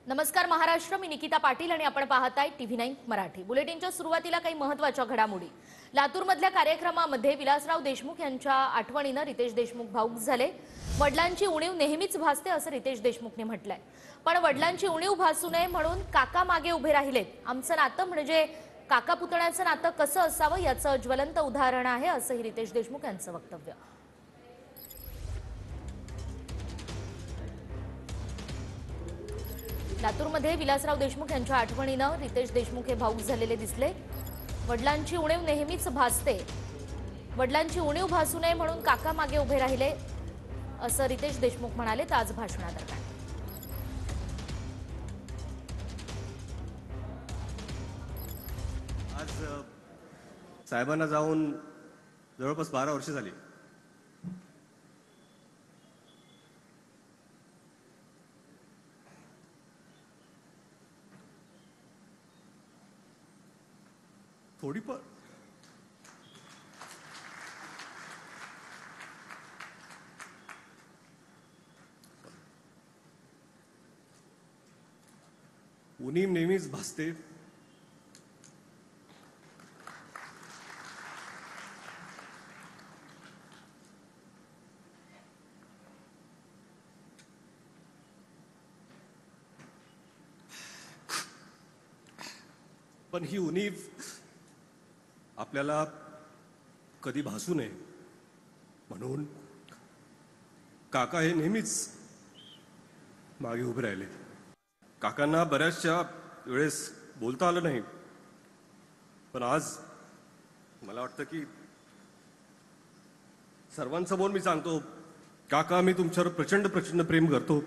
नमस्कार महाराष्ट्र, मी निकिता पाटील आणि आपण पाहताय TV9 मराठी। बुलेटिनच्या सुरुवातीला काही महत्त्वाच्या घडामोडी। लातूरमधल्या कार्यक्रमामध्ये विलासराव देशमुख यांच्या आठवणीने रितेश देशमुख भावुक झाले। वडिलांची उणीव नेहमीच भासते असं रितेश देशमुखने म्हटलंय। पण वडिलांची उणीव भासू नये म्हणून काका मागे उभे राहिलेत। आमचं नातं म्हणजे काका पुतण्याचं नातं कसं असावं याचं ज्वलंत उदाहरण आहे असंही रितेश देशमुख यांचं वक्तव्य। लातूरमध्ये विलासराव देशमुख यांच्या आठवणीने रितेश देशमुख हे भावुक झालेले दिसले। वडिलांची उणीव नेहमीच भासते, वडिलांची उणीव भासू नये म्हणून काका मागे उभे राहिले असं रितेश देशमुख म्हणाले आज भाषणादरम्यान। आज साहेबांना जाऊन जवळपास 12 वर्ष झाली। थोड़ी पर उणीव नेहमीच भासते, पण ही उणीव आपल्याला कधी भासू नये म्हणून काका हे नेहमीच मागे उभे राहिले। काकांना बऱ्याचशा वेळेस बोलता आलं नाही, पण आज मला वाटतं की सर्वांसमोर मी सांगतो, काका मी तुमच्यावर प्रचंड प्रचंड प्रेम करतो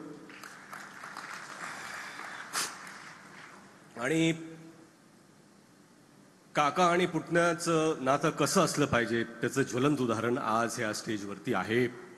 आणि काका आणि पुतण्याचं नातं कसं असलं पाहिजे त्याचं ज्वलंत उदाहरण आज या स्टेजवरती आहे।